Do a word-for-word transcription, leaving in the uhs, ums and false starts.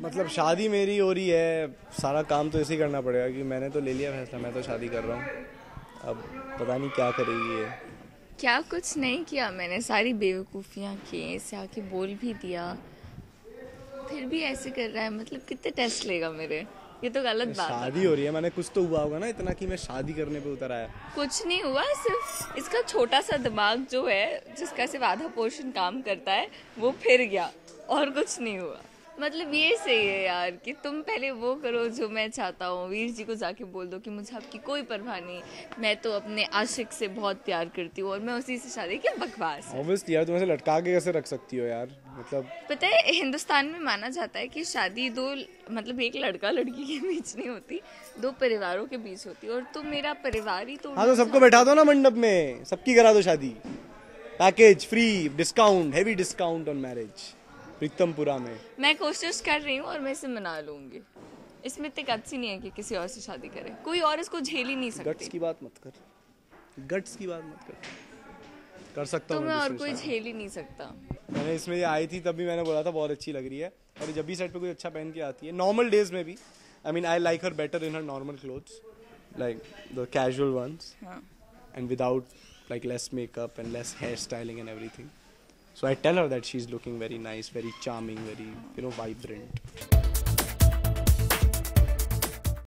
मतलब शादी मेरी हो रही है, सारा काम तो ऐसे ही करना पड़ेगा कि मैंने तो ले लिया फैसला, मैं तो शादी कर रहा हूँ। अब पता नहीं क्या करेगी ये। क्या कुछ नहीं किया मैंने, सारी बेवकूफ़ियाँ की, ऐसे आके बोल भी दिया, फिर भी ऐसे कर रहा है। मतलब कितने टेस्ट लेगा मेरे? ये तो गलत बात शादी है। हो रही है, मैंने कुछ तो हुआ होगा ना इतना कि मैं शादी करने पे उतर आया। कुछ नहीं हुआ, सिर्फ इसका छोटा सा दिमाग जो है, जिसका सिर्फ आधा पोर्शन काम करता है, वो फिर गया, और कुछ नहीं हुआ। मतलब ये सही है यार कि तुम पहले वो करो जो मैं चाहता हूँ। वीर जी को जाके बोल दो कि मुझे आपकी कोई परवाह नहीं, मैं तो अपने आशिक से बहुत प्यार करती हूँ और मैं उसी से शादी की। बकवास है। ऑब्वियसली यार, तुम ऐसे लटका के कैसे रख सकती हो यार? मतलब पता है हिंदुस्तान में माना जाता है कि शादी दो, मतलब एक लड़का लड़की के बीच नहीं होती, दो परिवारों के बीच होती है, और तुम मेरा परिवार ही हाँ, तो तोड़ना सबको चाहते बैठा हो। दो ना मंडप में, सबकी करा दो शादी। Package free, discount, heavy discount on marriage Pitampura में। मैं कोशिश कर रही हूँ और मैं इसे मना लूंगी। इसमें इतने गट्स ही नहीं है कि किसी और से शादी करे, कोई और इसको झेल ही नहीं गट्स सकती। की बात मत कर, गट्स की बात मत कर। कर सकता तो हूँ मैं मैं और दूसरी कोई शादी। झेल ही नहीं सकता। मैंने इसमें ये आई थी तब भी मैंने बोला था बहुत अच्छी लग रही है, और जब भी सेट पे कोई अच्छा पहन के आती है नॉर्मल डेज में भी, I mean I like her better in her normal clothes, like the casual ones, हाँ। and without like less makeup and less hairstyling and everything. So I tell her that she's looking very nice, very charming, very, you know, vibrant.